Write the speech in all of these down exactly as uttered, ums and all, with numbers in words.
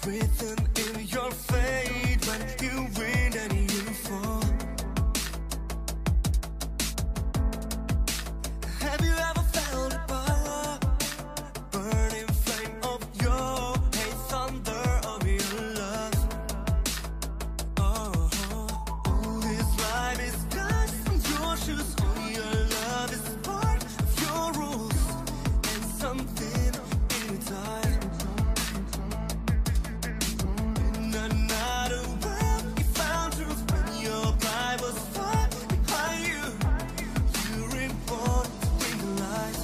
written in your fate when you win and you fall. Have you ever felt the power, burning flame of your hate, thunder of your love? Oh, oh, this life is dust in your shoes. Oh, your love is part of your rules, and something in time. In another world, you found truth when your pride was far behind you. You reborn to bring the light.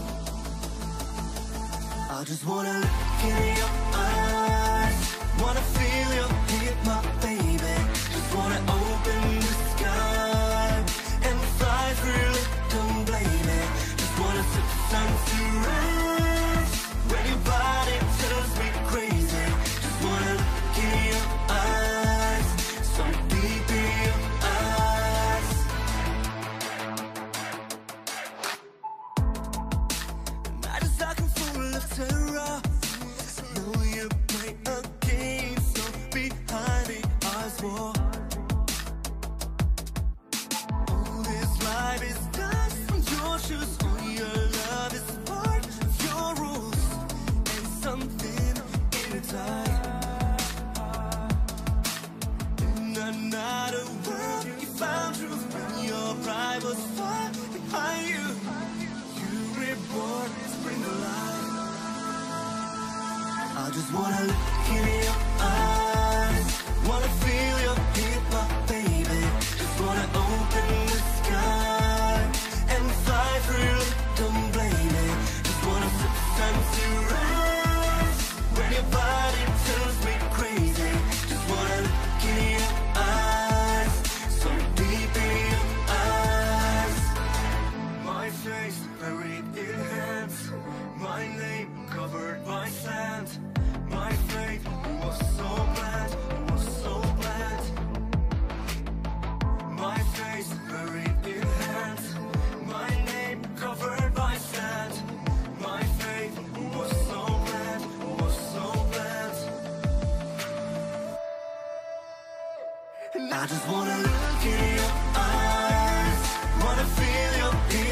I just wanna look in your eyes, wanna feel your heat, my baby. Just wanna open the sky and fly through it, don't blame it. Just wanna see the sun to rise when your body tells me crazy. Just wanna look in your eyes, so deep in your eyes. Night is dark and full of terror. I know you play a game, so behind the eyes war. Oh, this life is dust from your shoes. Oh, your love is part of your rules, and something inside. In another world, you found truth when your pride was far behind you. You reborn to bring the light. I just wanna look in your eyes, wanna feel your heat, my baby. Just wanna open the sky and fly through it, don't blame it. Just wanna see the sun to rise when your body tells me crazy. Just wanna look in your eyes, so deep in your eyes. My face buried in hands, my name covered by sand. My faith was so bland, was so bland. My face buried in hands, my name covered by sand. My faith was so bland, was so bland. And I just wanna look in your eyes, wanna feel your